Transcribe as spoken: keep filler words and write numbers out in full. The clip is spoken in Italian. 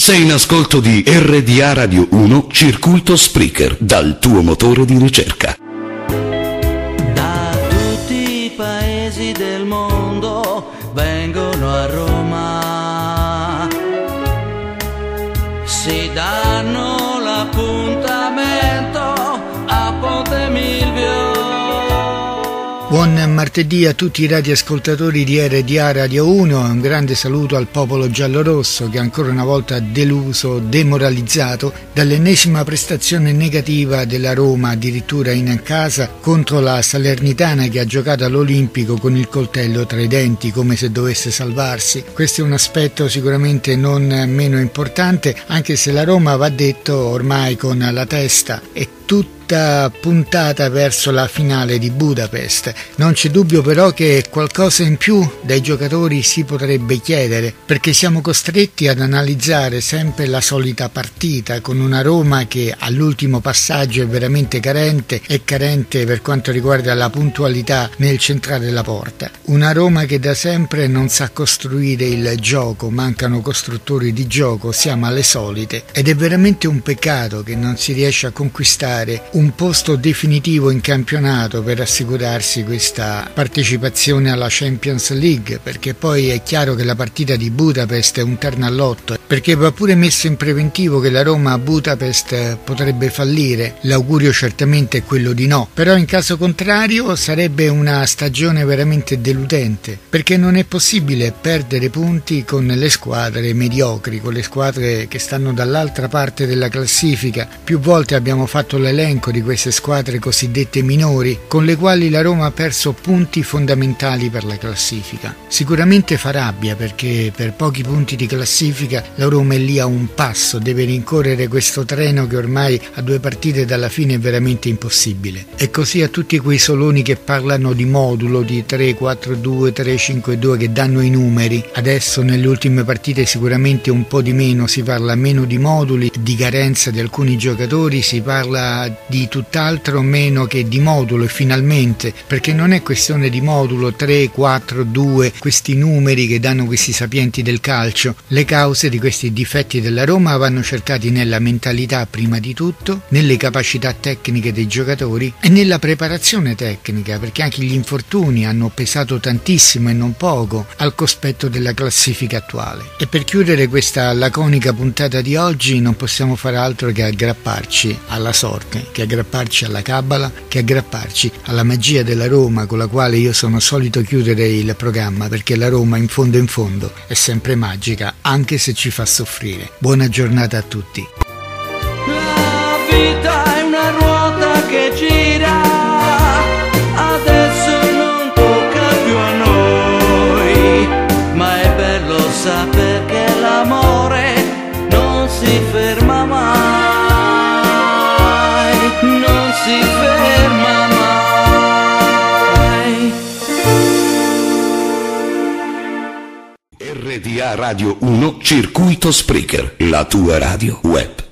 Sei in ascolto di R D A Radio uno Circuito Spreaker, dal tuo motore di ricerca. Da tutti i paesi del mondo vengono a Roma, si danno l'appuntamento a Ponte Milvio. Buon martedì a tutti i radioascoltatori di R D A Radio uno, un grande saluto al popolo giallorosso che ancora una volta deluso, demoralizzato dall'ennesima prestazione negativa della Roma, addirittura in casa contro la Salernitana, che ha giocato all'Olimpico con il coltello tra i denti come se dovesse salvarsi. Questo è un aspetto sicuramente non meno importante, anche se la Roma, va detto, ormai con la testa e tutta puntata verso la finale di Budapest. Non c'è dubbio però che qualcosa in più dai giocatori si potrebbe chiedere, perché siamo costretti ad analizzare sempre la solita partita con una Roma che all'ultimo passaggio è veramente carente, è carente per quanto riguarda la puntualità nel centrare la porta. Una Roma che da sempre non sa costruire il gioco, mancano costruttori di gioco, siamo alle solite, ed è veramente un peccato che non si riesce a conquistare un posto definitivo in campionato per assicurarsi questa partecipazione alla Champions League, perché poi è chiaro che la partita di Budapest è un terno all'otto, perché va pure messo in preventivo che la Roma a Budapest potrebbe fallire. L'augurio certamente è quello di no, però in caso contrario sarebbe una stagione veramente deludente, perché non è possibile perdere punti con le squadre mediocri, con le squadre che stanno dall'altra parte della classifica. Più volte abbiamo fatto l'elenco di queste squadre cosiddette minori con le quali la Roma ha perso punti fondamentali per la classifica. Sicuramente fa rabbia, perché per pochi punti di classifica la Roma è lì a un passo, deve rincorrere questo treno che ormai a due partite dalla fine è veramente impossibile. E così a tutti quei soloni che parlano di modulo, di tre quattro due, tre cinque due, che danno i numeri. Adesso nelle ultime partite sicuramente un po' di meno, si parla meno di moduli, di carenza di alcuni giocatori, si parla di tutt'altro meno che di modulo. E finalmente, perché non è questione di modulo tre quattro due, questi numeri che danno questi sapienti del calcio. Le cause di questi difetti della Roma vanno cercati nella mentalità prima di tutto, nelle capacità tecniche dei giocatori e nella preparazione tecnica, perché anche gli infortuni hanno pesato tantissimo e non poco al cospetto della classifica attuale. E per chiudere questa laconica puntata di oggi non possiamo fare altro che aggrapparci alla sorte, che aggrapparci alla cabala, che aggrapparci alla magia della Roma, con la quale io sono solito chiudere il programma, perché la Roma in fondo in fondo è sempre magica, anche se ci fa soffrire. Buona giornata a tutti. La vita è una ruota che gira, adesso non tocca più a noi, ma è bello sapere che l'amore non si ferma mai, non si ferma mai. R D A Radio uno Circuito Spreaker, la tua radio web.